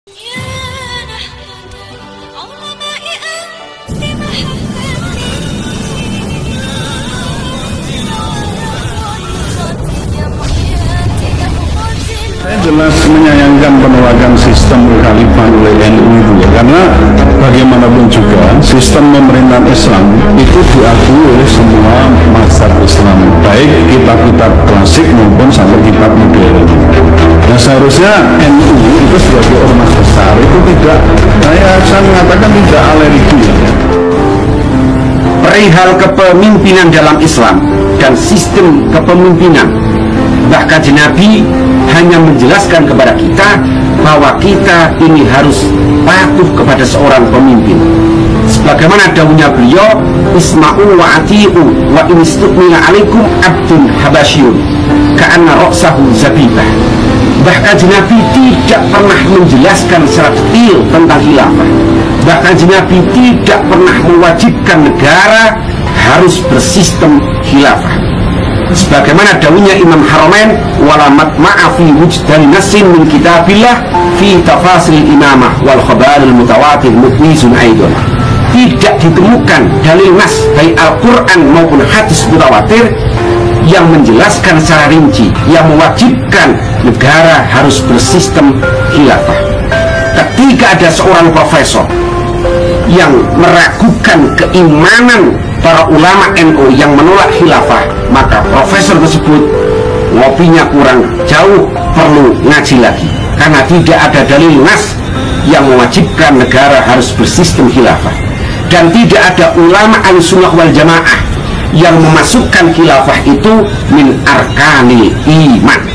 Saya jelas menyayangkan penolakan sistem khalifah oleh NU itu ya, karena bagaimanapun juga sistem pemerintahan Islam itu diakui oleh semua mazhab Islam, baik kitab-kitab klasik maupun sampai kitab modern. Nah seharusnya NU itu sebagai ormas besar itu tidak, saya mengatakan tidak alergi ya. Perihal kepemimpinan dalam Islam dan sistem kepemimpinan, bahkan Nabi hanya menjelaskan kepada kita bahwa kita ini harus patuh kepada seorang pemimpin. Sebagaimana dawuhnya beliau, isma'u wa ati'u wa in istu'mina alaikum abdun habasyun ka'anna ra'sahu zabibah. Bahkan Nabi tidak pernah menjelaskan secara detail tentang khilafah. Bahkan Nabi tidak pernah mewajibkan negara harus bersistem khilafah. Sebagaimana dawuhnya Imam Haramain, walamat ma'afi wujdani nasin min kitabillah fi tafasil imamah wal khabaril mutawatir mukmizun aidon. Tidak ditemukan dalil nas baik Al-Quran maupun hadis mutawatir yang menjelaskan secara rinci yang mewajibkan negara harus bersistem khilafah. Ketika ada seorang profesor yang meragukan keimanan para ulama NU yang menolak khilafah, maka profesor tersebut ngopinya kurang jauh, perlu ngaji lagi, karena tidak ada dalil nas yang mewajibkan negara harus bersistem khilafah, dan tidak ada ulama Ahlussunnah wal Jamaah yang memasukkan khilafah itu min arkanil iman.